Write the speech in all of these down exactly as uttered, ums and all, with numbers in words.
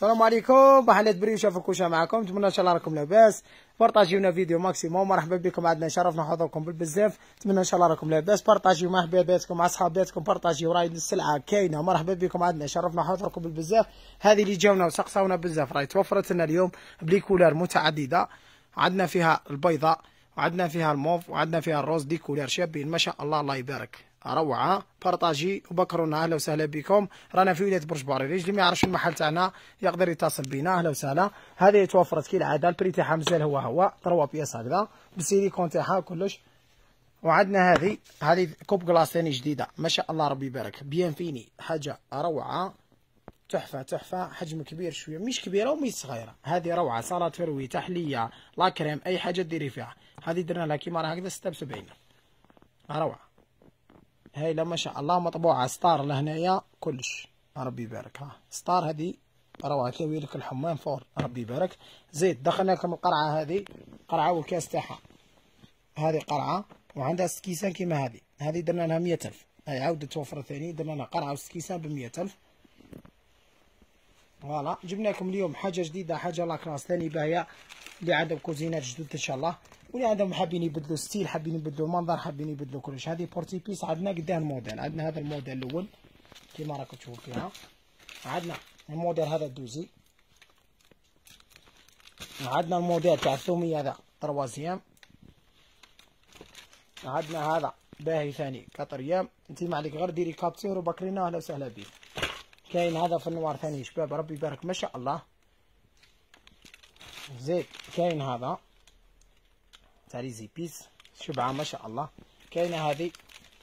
السلام عليكم. بحالة بريوشة فكوشة معكم، نتمنى ان شاء الله راكم لاباس. بارطاجيونا فيديو ماكسيموم. مرحبا بكم، عندنا شرفنا حضوركم بالبزاف، نتمنى ان شاء الله راكم لاباس. بارطاجيو مع حباباتكم مع صحاباتكم، بارطاجيو راهي السلعة كاينة. مرحبا بكم، عندنا شرفنا حضوركم بالبزاف. هذه اللي جاونا وسقساونا بزاف راهي توفرت لنا اليوم بلي كولار متعددة، عندنا فيها البيضاء وعندنا فيها الموف وعندنا فيها الروز، دي كولار شابين ما شاء الله، الله يبارك، روعه. بارطاجي وبكرونا، اهلا وسهلا بكم. رانا في ولايه برج باريري، اللي ما يعرفش المحل تاعنا يقدر يتصل بينا، اهلا وسهلا. هذه توفرت كالعاده، البري تاعها مازال هو هو تروا بياس هكذا بالسيليكون تاعها كلش. وعندنا هذه هذه كوب كلاص ثاني جديده ما شاء الله ربي يبارك، بيان فيني، حاجه روعه، تحفه تحفه، حجم كبير شويه، مش كبيره ومش صغيره، هذه روعه. صالات فروي، تحليه، لا كريم، اي حاجه ديري فيها. هذه درنا لها كيما راه هكذا ستة وسبعين، روعه. هايله ما شاء الله، مطبوعه ستار لهنايا كلش، ربي يبارك. ها ستار هذه روعه، كاوي لك الحمام فور، ربي يبارك. زيد دخلنا لكم القرعه، هذه قرعه والكاس تاعها، هذه قرعه وعندها سكيسان كيما هذه، هذه درنا لها مية ألف، هاي عاودة توفر ثاني، درنا لها قرعه وسكيسان ب مية ألف. فوالا جبنا لكم اليوم حاجه جديده، حاجه لاكراس ثاني باهيه، اللي عندهم كوزينات جدد ان شاء الله، واللي عندهم حابين يبدلوا ستيل، حابين يبدلوا المنظر، حابين يبدلوا كلش. هذه بورتي بيس، عندنا قداه الموديل، عندنا هذا الموديل الاول كيما راكم تشوفوا فيها، عندنا الموديل هذا الدوزي، عندنا الموديل تاع الثوميه هذا تروازيام، عندنا هذا باهي ثاني كاتريام. انت ما عليك غير ديري كابتور وبكرينا، اهلا وسهلا بك. كاين هذا في النوار ثاني شباب، ربي يبارك ما شاء الله. زيد كاين هذا تاع لي زيبيس شبعه ما شاء الله. كاينه هذه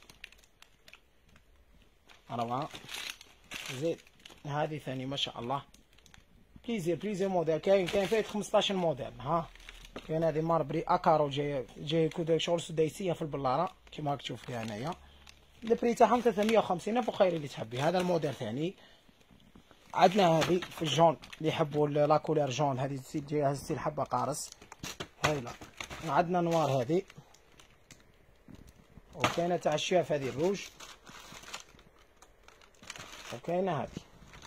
روعه. زيد هذه ثاني ما شاء الله، بليزير بليزير موديل، كاين كاين فيه خمسطاش موديل. ها كاين هذه ماربري اكارو، جايه جايه كود شغل سديسيه في البلاره كيما راك تشوف فيها هنايا. البري تاعهم ثلاثمية وخمسين الف وخير اللي تحبي. هذا الموديل ثاني. عندنا هذه في الجون، اللي يحبوا لا كولير جون، هذه ستيل جايه ستيل حبه قارص، هايله. عندنا نوار هذه، وكاينه تاع الشاف هذه الروج، وكاينه هذه،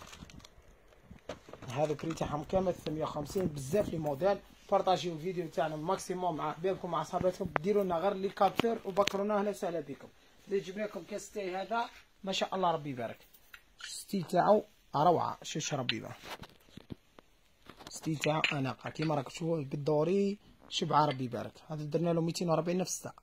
هذا البري تاعهم كامل ثلاثمية وخمسين. بزاف لي موديل. بارطاجيو الفيديو تاعنا ماكسيموم مع حبابكم مع صحاباتكم، ديروا لنا غير لي كابتور وبكرونا، اهلا وسهلا بكم. زيد جبنا لكم كاس تاعي هذا ما شاء الله ربي يبارك، ستيل تاعو روعه، شوش ربي يبارك، ستيل تاعو اناقه كيما راك تشوفوا بالدوري، شبعه ربي يبارك. هذا درنا له ميتين وربعين نفس الساعه،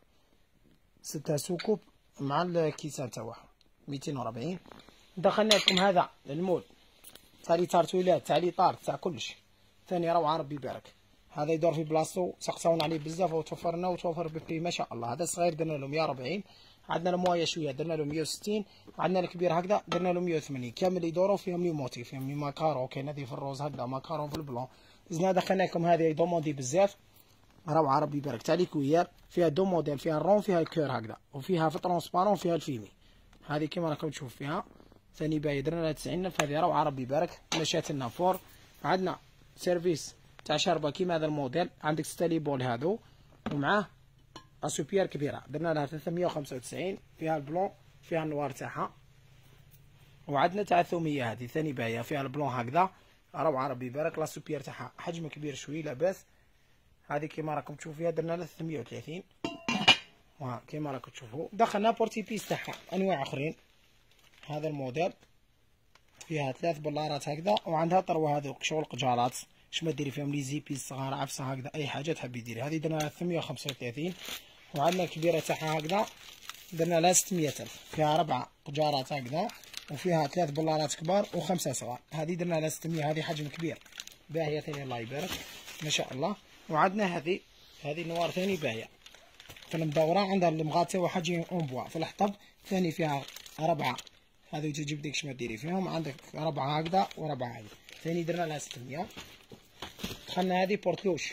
ستة سوكوب مع الكيسان تاعها ميتين وربعين. دخلنا لكم هذا المول تاع لي تارتويلات، تاع لي طار، تاع كلش ثاني روعه ربي يبارك. هذا يدور في بلاصتو، سقساونا عليه بزاف وتوفر لنا وتوفر ببري ما شاء الله. هذا الصغير درنا له مية وربعين، عندنا الموايه شويه درنا له مية وستين، عندنا الكبير هكذا درنا له مية وثمانين، كامل يدوروا فيهم لي موتيف، فيهم لي ماكارو، كاين هذه في الروز هكذا، ماكارو في البلون. زدنا دخلنا لكم هذه دوموندي بزاف روعه ربي يبارك، تاع لي كوير، فيها دو موديل، فيها الرون فيها الكور هكذا، وفيها في ترونسبارون فيها الفيمي. هذه كيما راكم تشوف فيها ثاني باهي، درنا لها تسعين ألف، هذه روعه ربي يبارك، مشات لنا فور. عندنا سيرفيس تاع شربه كيما هذا الموديل، عندك ستالي بول هذو، ومعاه اسوبيير كبيره، درنا لها ثلاثمية وخمسة وتسعين، فيها البلون فيها النوار تاعها. وعندنا تاع الثوميه هذه ثاني باهيه، فيها البلون هكذا روعه ربي يبارك، لاسوبيير تاعها حجم كبير شويه لاباس. هذه كيما راكم تشوفوا فيها درنا لها ثلاثمية وثلاثين، وها كيما راكم تشوفوا. دخلنا بورتي بيس تاعها انواع اخرين، هذا الموديل فيها ثلاث بلارات هكذا، وعندها طروه هذوك شغل قجالات، اش ما ديري فيهم لي زيبي صغار عفسه هكذا، اي حاجه تحبي ديري. هذه درنا لها ثلاثمية وخمسة وثلاثين. وعندنا الكبيره تاعها هكذا درنا لها ستمية ألف، فيها ربعه قجارات هكذا، وفيها ثلاث بلارات كبار وخمسه صغار، هذه درنا لها ستمية، هذه حجم كبير باهيه ثاني الله يبارك ما شاء الله. وعندنا هذه هذه نوار ثاني باهيه في المدوره، عندها المغاتة وحجم اونبوا في الحطب ثاني، فيها ربعه، هذو تجيب ديك شما ديري فيهم، عندك ربعه هكذا وربعه هذه ثاني درنا لها ستمية. دخلنا هذه بورتلوش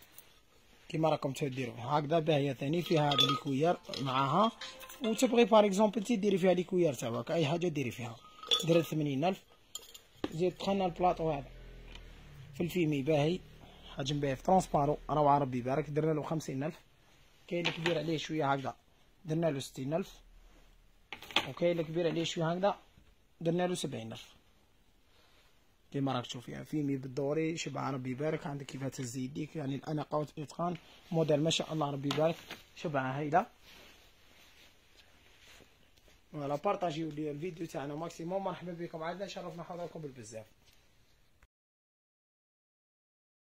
كيما راكم تديروا هكذا باهيه ثاني، فيها هذا لي كوير معاها، وتبغي بار اكزومبل انت ديري فيها لي كوير تاعك، اي حاجه ديري فيها، دير ثمانين ألف. زيد دخلنا البلاطو هذا في الفيمي باهي، حجم باهي في ترونسبارو روعه ربي يبارك، درنا له خمسين ألف. كاين الكبير عليه شويه هكذا درنا له ستين ألف، وكاين الكبير عليه شويه هكذا درنا له سبعين ألف. كيما راك تشوف فيها فيمي بالدوري شبعه ربي يبارك. عندك كيفاه تهز يديك يعني الاناقه والاتقان موديل ما شاء الله ربي يبارك. شبعه هايله. فوالا بارطاجيو لي الفيديو تاعنا ماكسيموم. مرحبا بكم عندنا شرفنا حضراتكم بالبزاف.